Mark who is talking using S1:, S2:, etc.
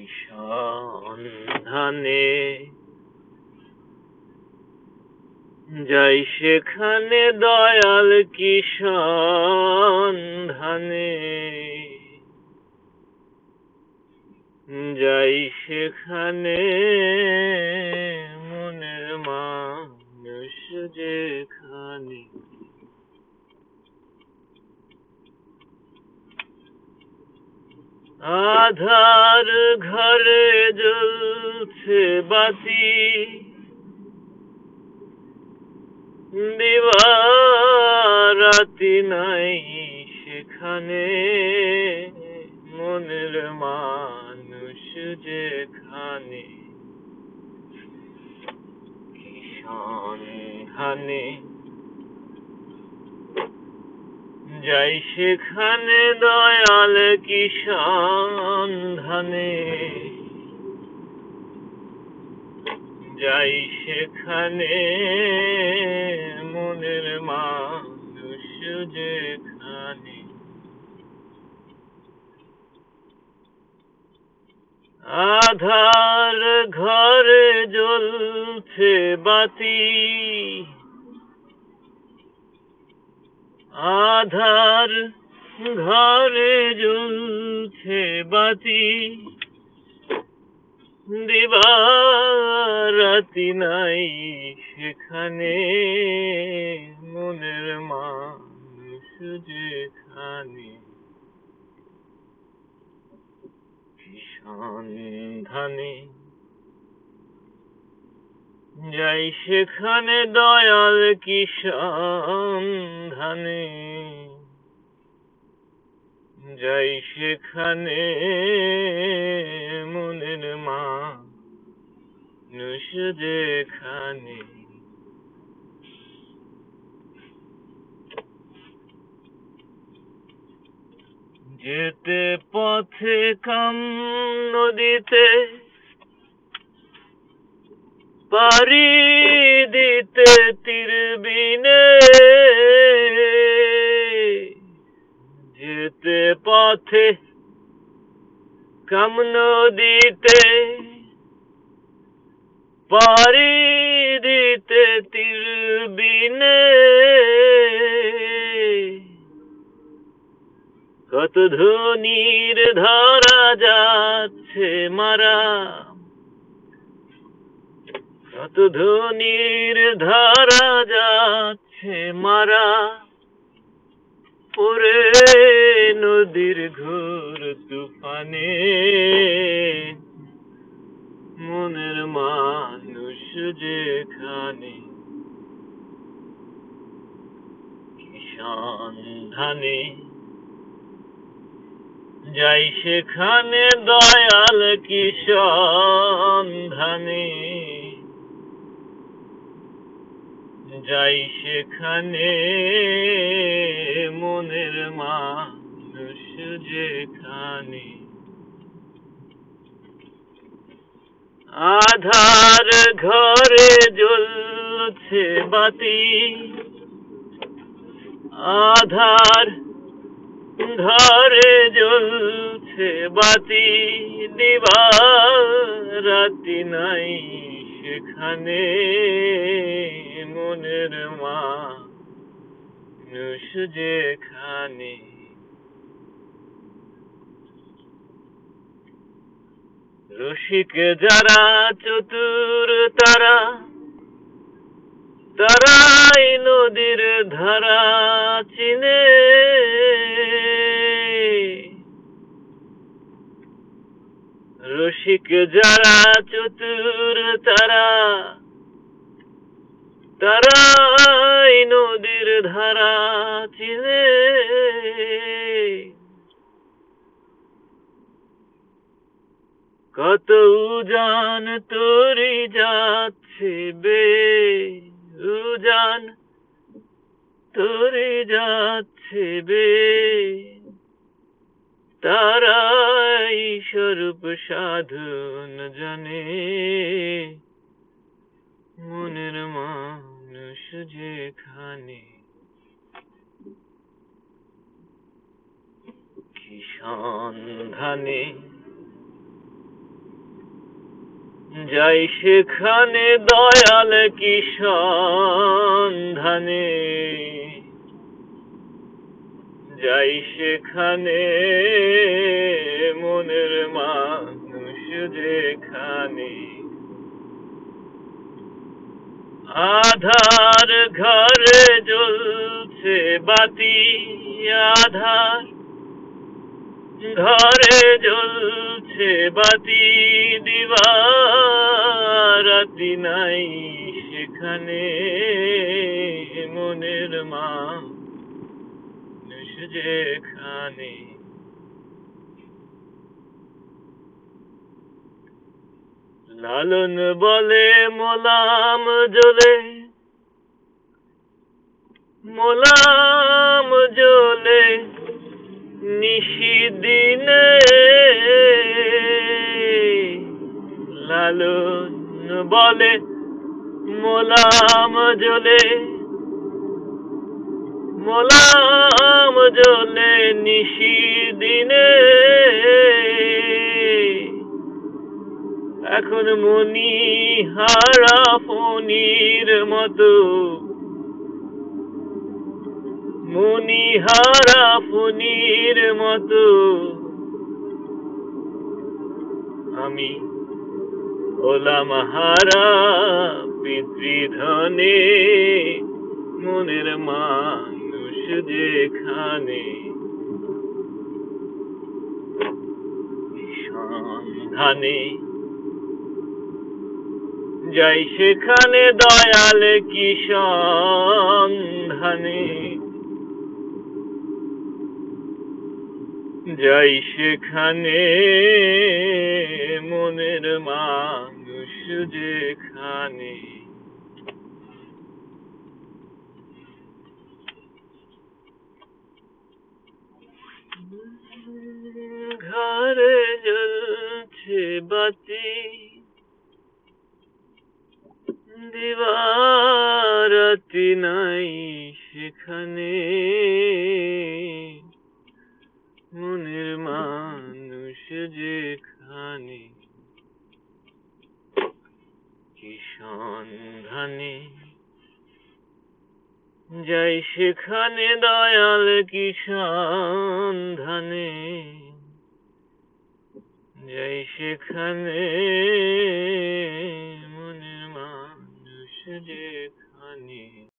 S1: সন্ধানে যাই সেখানে দয়াল কি সন্ধানে যাই সেখানে মনের মানুষ যেখানে আধার ঘরে জ্বলছে বাতি দিবারাতি নাই সেখানে মনের মানুষ যেখানে কি সন্ধানে যাই সেখানে দয়াল কি সন্ধানে যাই সেখানে মনের মানুষ যেখানে আধার ঘরে জ্বলছে বাতি আধার ঘরে জ্বলছে বাতি দিবারাতি নাই সেখানে মনের মানুষ যেখানে কি সন্ধানে যাই সেখানে দয়াল কি সন্ধানে যাই সেখানে মনের মানুষ যেখানে যেতে পথে কাম নদীতে পারি দিতে তীর বিনে যেতে পথে কাম নদীতে পারি দিতে তীর বিনে কত ধনির ধরা যাচ্ছে মারা কত ধনির ধরা যাচ্ছে মারা পরে নদীর ঘোর তুফানে মনের মানুষ যেখানে কি সন্ধানে যাই সেখানে দয়াল কি সন্ধানে যাই সেখানে মনের মানুষ যেখানে আধার ঘরে জ্বলছে বাতি আধার ঘরে জ্বলছে বাতি দিবারাতি নাই সেখানে মনের মানুষ যেখানে রসিক যারা চতুর তারা তারাই নদীর ধারা চিনে রসিক যারা চতুর তারা তারাই নদীর ধারা চিনে কত উজান তরি যাচ্ছে বে উজান তরি যাচ্ছে বে তারাই স্বরূপ সাধন জানে মনের মানুষ যেখানে কি সন্ধানে যাই সেখানে দয়াল কি সন্ধানে, যাই সেখানে মনের মানুষ যেখানে। আধার ঘরে জ্বলছে বাতি, আধার ঘরে জ্বলছে বাতি, দিবারাতি নাই সেখানে মনের মানুষ যেখানে। লালন বলে মোলাম জ্বলে, মোলাম জ্বলে নিশিদিনে, লালন বলে মোলাম জ্বলে, মোলাম জ্বলে নিশিদিনে। এখন মনি হারা ফণির মতো, মনি হারা ফণির মতো আমি হলাম হারা পিতৃধনে মনের মানুষ যেখানে। সন্ধানে যাই সেখানে দয়াল কি সন্ধানে, যাই সেখানে মনের মানুষ যেখানে। ঘরে জ্বলছে বাতি, দিবারাতি নাই সেখানে মনের মানুষ যেখানে। কি সন্ধানে যাই সেখানে দয়াল কি সন্ধানে, যাই সেখানে মনের মানুষ যেখানে।